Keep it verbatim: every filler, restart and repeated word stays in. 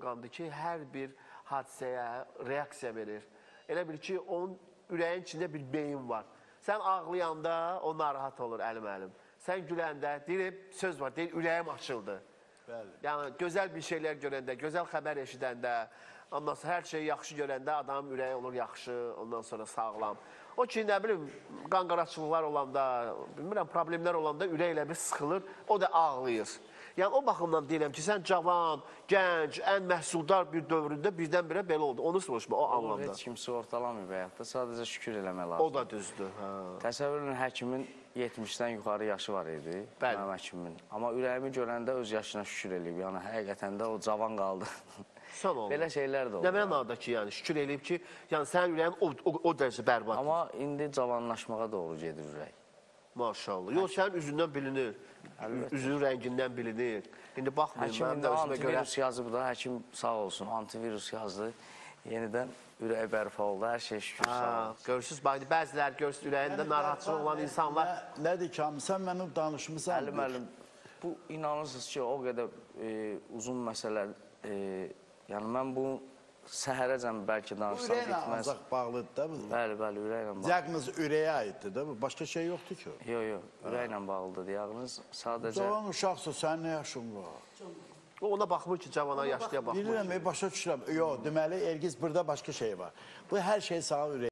qandır ki, hər bir hadisəyə reaksiya verir. Elə bil ki, onun ürəyin içində bir beyin var. Sən ağlayanda o narahat olur, əlim-əlim. Sən güləndə, deyir, söz var, deyir, ürəyim açıldı. Bəli. Yəni, gözəl bir şeylər görəndə, gözəl xəbər eşidəndə, ondan sonra hər şeyi yaxşı görəndə adamın ürəyi olur yaxşı, ondan sonra sağlam. O ki, nə bilim, qanqaraçılıqlar olanda, bilmirəm, problemlər olanda ürək ilə bir sıxılır, o da ağlayır. Yəni, o baxımdan deyirəm ki, sən cavan, gənc, ən məhsuldar bir dövründə birdən-birə belə oldu. Onu soruşma, o anlamda. Heç kimsə ortalamıyor həyatda, sadəcə şükür eləmək lazım. O da düzdür. Təsəvvür edin, həkimin yetmişdən yuxarı yaşı var idi, mənim həkimin. Amma ürəyimi görəndə öz yaşına şükür eləyib. Yəni, həqiqətən də o cavan qaldı. Sən oldu. Belə şeylər də oldu. Nə mənada ki, yəni, şükür eləyib ki, yəni, sənin ürəyin o, o, o dərəcə bərbad. Amma indi cavanlaşmağa doğru gedir ürək. Maşallah. Yox, sənin üzündən bilinir. Üzünün rəngindən bilinir. İndi baxmayın, həkim mənim indi də özümə görə. antivirus yazıb da, həkim sağ olsun, antivirus yazdı. Yenidən ürək bərpa oldu, hər şey şükür sağ olsun. Görürsünüz, bəzilər görürsünüz, ürəyində narahatçılıq olan insanlar. Nədir Kamil, sən mənim danışmısan? Əlim, əlim, bu inanırsınız ki, o qədər e, uzun məsələ, e, yəni mən bu səhərəcəm bəlkə danışsam Ürəklə bitməz. ancaq bağlıdır da bu. Bəli, bəli, ürəklə bağlıdır. Diaqnoz ürəyə aiddir da bu, başqa şey yoxdur ki o. Yox, yox, ürəklə bağlıdır diaqnoz, sadəcə... Cavan uşaqsa, sənin nə yaşın var? O ona baxmır ki, cavana, yaşlıya baxmır. Bilirəm, başa düşürəm. Yox, deməli, Ergiz, burada başqa şey var. Bu hər şey sağ ürək.